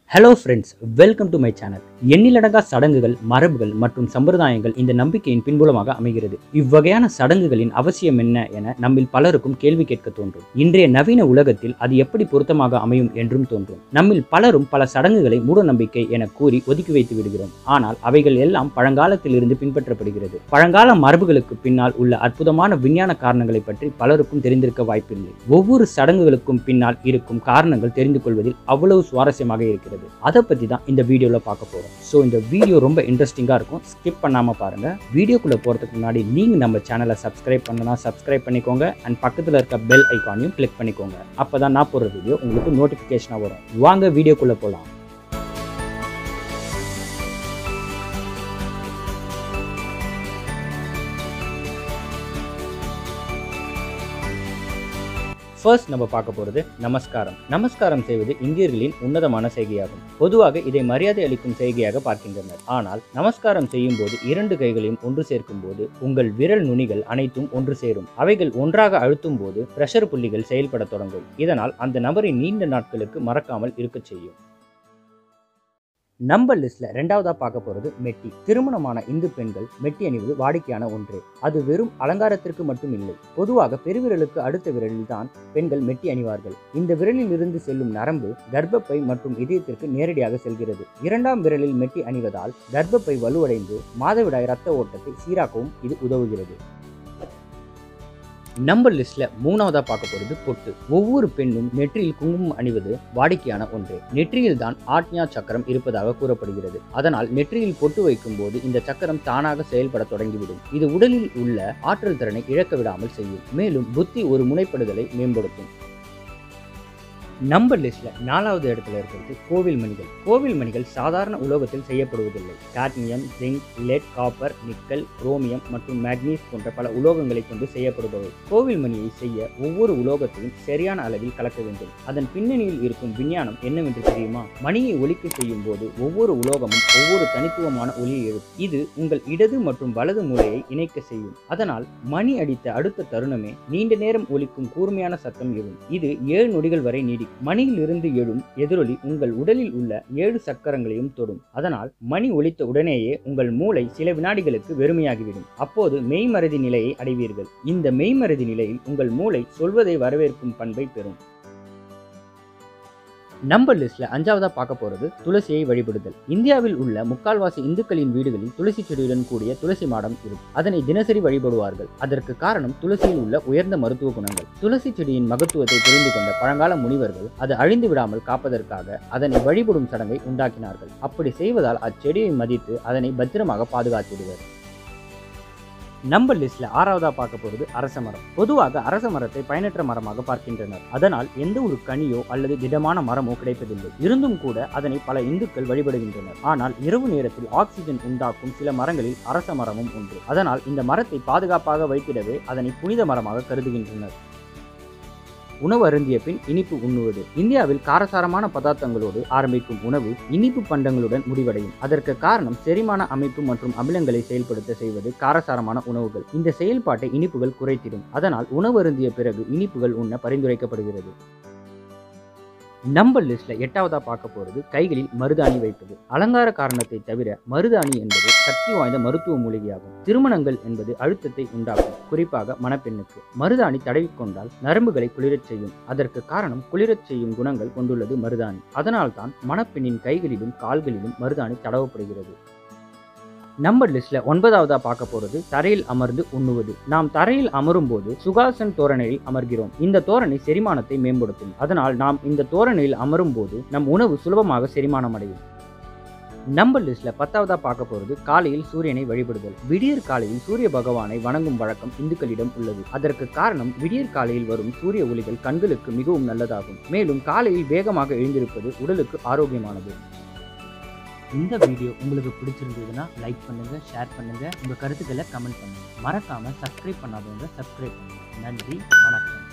Hello friends, welcome to my channel. எண்ணிலடங்கா சடங்குகள், மரபுகள் மற்றும் சம்பிரதாயங்கள் இந்த நம்பிக்கையின் பின்புலமாக அமைகிறது. இவ்வகையான சடங்குகளின் அவசியம் என்ன என நம்மில் பலருக்கும் கேள்வி கேட்க தோன்றும். இன்றைய நவீன உலகத்தில் அது எப்படி பொருத்தமாக அமையும் என்றும் தோன்றும். நம்மில் பலரும் பல சடங்குகளை மூட நம்பிக்கை என கூறி ஒதுக்கி வைத்து விடுகிறோம். ஆனால் அவைகள் எல்லாம் பழங்காலத்தில் இருந்து பின்பற்றப்படுகிறது. பழங்கால மரபுகளுக்கு பின்னால் உள்ள அற்புதமான விஞ்ஞான காரணங்களை பற்றி பலருக்கும் தெரிந்திருக்க வாய்ப்பில்லை. ஒவ்வொரு சடங்குகளுக்கும் பின்னால் இருக்கும் காரணங்கள் தெரிந்து கொள்வதில் அவ்வளவு சுவாரஸ்யமாக இருக்கிறது. அதை பத்தி தான் இந்த வீடியோல பார்க்க போறோம். சோ இந்த வீடியோ ரொம்ப இன்ட்ரெஸ்டிங்கா இருக்கும். ஸ்கிப் பண்ணாம பாருங்க. வீடியோக்குள்ள போறதுக்கு முன்னாடி நீங்க நம்ம சேனலை சப்ஸ்கிரைப் பண்ணனா சப்ஸ்கிரைப் பண்ணிக்கோங்க. அண்ட் பக்கத்துல இருக்க பெல் ஐகானையும் கிளிக் பண்ணிக்கோங்க. அப்பதான் நான் போடுற வீடியோ உங்களுக்கு நோட்டிபிகேஷனா வரும். வாங்க வீடியோக்குள்ள போலாம். ஃபர்ஸ்ட் நம்ம பார்க்க போகிறது நமஸ்காரம். நமஸ்காரம் செய்வது இந்தியர்களின் உன்னதமான செய்கையாகும். பொதுவாக இதை மரியாதை அளிக்கும் செய்கையாக பார்க்கின்றனர். ஆனால் நமஸ்காரம் செய்யும் போது 2 கைகளையும் ஒன்று சேர்க்கும் போது உங்கள் விரல் நுனிகள் அனைத்தும் ஒன்று சேரும். அவைகள் ஒன்றாக அழுத்தும் போது பிரஷர் புள்ளிகள் செயல்பட தொடங்கும். இதனால் அந்த நபரை நீண்ட நாட்களுக்கு மறக்காமல் இருக்க செய்யும். நம்பர் லிஸ்ட்ல 2வதா பார்க்க போறது மெட்டி. திருமணமான இந்து பெண்கள் மெட்டி அணிவது வாடிக்கையான ஒன்று. அது வெறும் அலங்காரத்திற்கு மட்டும் இல்லை. பொதுவாக பெருவிரலுக்கு அடுத்த விரலில் தான் பெண்கள் மெட்டி அணிவார்கள். இந்த விரலில் இருந்து செல்லும் நரம்பு கர்ப்பப்பை மற்றும் இதயத்திற்கு நேரடியாக செல்கிறது. 2ஆம் விரலில் மெட்டி அணிவதால் கர்ப்பப்பை வலுவடைந்து மாதவிடாய் இரத்த ஓட்டத்தை சீராக்கவும் இது உதவுகிறது. நம்பர் லிஸ்ட்ல 3வதா பார்க்க போறது பொட்டு. ஒவ்வொரு பெண்ணும் நெற்றியில் குங்குமம் அணிவது வாடிக்கையான ஒன்று. நெற்றியில் தான் ஆக்ஞா சக்கரம் இருப்பதாக கூறப்படுகிறது. அதனால் நெற்றியில் பொட்டு வைக்கும் போது இந்த சக்கரம் தானாக செயல்பட தொடங்கிவிடும். இது உடலில் உள்ள ஆற்றல் திறனை இழக்க விடாமல் செய்யும். மேலும் புத்தி ஒரு முனைப்படுதலை மேம்படுத்தும். நம்பர் லிஸ்ட்ல 4வது இடத்துல இருக்கிறது கோவில் மணிகள். கோவில் மணிகள் சாதாரண உலோகத்தில் செய்யப்படுவதில்லை. Cadmium, zinc, lead, copper, nickel, chromium மற்றும் மேக்னீஸ் போன்ற பல உலோகங்களை கொண்டு செய்யப்படுபவை. கோவில் மணியை செய்ய ஒவ்வொரு உலோகத்தையும் சரியான அளவில் கலக்க வேண்டும். அதன் பின்னணியில் இருக்கும் விஞ்ஞானம் என்னவென்று தெரியுமா? மணியை ஒலிக்க செய்யும் போது ஒவ்வொரு உலோகமும் ஒவ்வொரு தனித்துவமான ஒலியை எழுப்பும். இது உங்கள் இடது மற்றும் வலது மூளையை இணைக்க செய்யும். அதனால் மணி அடித்த அடுத்த தருணமே நீண்ட நேரம் ஒலிக்கும் கூர்மையான சத்தம் எழும். இது 7 நொடிகள் வரை நீடிக்கும். மணியில் இருந்து எழும் எதிரொலி உங்கள் உடலில் உள்ள 7 சக்கரங்களையும் தொடும். அதனால் மணி ஒலித்த உடனேயே உங்கள் மூளை சில வினாடிகளுக்கு வெறுமையாகிவிடும். அப்போது மெய்மறதி நிலையை அடைவீர்கள். இந்த மெய்மறதி நிலையில் உங்கள் மூளை சொல்வதை வரவேற்கும் பண்பை பெறும். நம்பர் லிஸ்ட்ல 5வதா பார்க்க போறது துளசியை வழிபடுதல். இந்தியாவில் உள்ள முக்கால்வாசி இந்துக்களின் வீடுகளில் துளசி செடியுடன் கூடிய துளசி மாடம் இருக்கும். அதனை தினசரி வழிபடுவார்கள். அதற்கு காரணம் துளசியில் உள்ள உயர்ந்த மருத்துவ குணங்கள். துளசி செடியின் மகத்துவத்தை புரிந்து கொண்ட பழங்கால முனிவர்கள் அது அழிந்து விடாமல் காப்பதற்காக அதனை வழிபடும் சடங்கை உண்டாக்கினார்கள். அப்படி செய்வதால் அச்செடியை மதித்து அதனை பத்திரமாக பாதுகாத்திடுவர். நம்பர் லிஸ்ட்ல 6வதா பார்க்க போறது அரச மரம். பொதுவாக அரச மரத்தை பயனற்ற மரமாக பார்க்கின்றனர். அதனால் எந்த ஒரு கனியோ அல்லது திடமான மரமோ கிடைப்பதில்லை. இருந்தும் கூட அதனை பல இந்துக்கள் வழிபடுகின்றனர். ஆனால் இரவு நேரத்தில் ஆக்சிஜன் உண்டாக்கும் சில மரங்களில் அரச மரமும் ஒன்று. அதனால் இந்த மரத்தை பாதுகாப்பாக வைத்திடவே அதனை புனித மரமாக கருதுகின்றனர். உணவு அருந்திய பின் இனிப்பு உண்ணுவது. இந்தியாவில் காரசாரமான பதார்த்தங்களோடு ஆரம்பிக்கும் உணவு இனிப்பு பண்டங்களுடன் முடிவடையும். அதற்கு காரணம் செரிமான அமைப்பு மற்றும் அமிலங்களை செயல்படுத்த செய்வது காரசாரமான உணவுகள். இந்த செயல்பாட்டை இனிப்புகள் குறைத்திடும். அதனால் உணவு அருந்திய பிறகு இனிப்புகள் உண்ண பரிந்துரைக்கப்படுகிறது. நம்பர் லிஸ்ட்ல 8வதா பார்க்க போறது கைகளில் மருதாணி வைப்பது. அலங்கார காரணத்தை தவிர மருதாணி என்பது சக்தி வாய்ந்த மருத்துவ மூலிகையாகும். திருமணங்கள் என்பது அழுத்தத்தை உண்டாக்கும், குறிப்பாக மணப்பெண்ணுக்கு. மருதாணி தடவிக்கொண்டால் நரம்புகளை குளிரச் செய்யும். அதற்கு காரணம் குளிரச் செய்யும் குணங்கள் கொண்டுள்ளது மருதாணி. அதனால்தான் மணப்பெண்ணின் கைகளிலும் கால்களிலும் மருதாணி தடவப்படுகிறது. நம்பர் லிஸ்ட்ல 9வதா பார்க்க போறது தரையில் அமர்ந்து உண்ணுவது. நாம் தரையில் அமரும் போது சுகாசன் தோரணையில் அமர்கிறோம். இந்த தோரணை செரிமானத்தை மேம்படுத்தும். அதனால் நாம் இந்த தோரணையில் அமரும் போது நம் உணவு சுலபமாக செரிமானம் அடையும். நம்பர் லிஸ்ட்ல 10வதா பார்க்க போறது காலையில் சூரியனை வழிபடுதல். விடியற் காலையில் சூரிய பகவானை வணங்கும் வழக்கம் இந்துக்களிடம் உள்ளது. அதற்கு காரணம் விடியற் காலையில் வரும் சூரிய ஒளிகள் கண்களுக்கு மிகவும் நல்லதாகும். மேலும் காலையில் வேகமாக எழுந்திருப்பது உடலுக்கு ஆரோக்கியமானது. இந்த வீடியோ உங்களுக்கு பிடிச்சிருந்ததுன்னா லைக் பண்ணுங்க, ஷேர் பண்ணுங்க, உங்க கருத்துக்களை கமெண்ட் பண்ணுங்க. மறக்காம சப்ஸ்கிரைப் பண்ணாதவங்க சப்ஸ்கிரைப் பண்ணுங்க. நன்றி, வணக்கம்.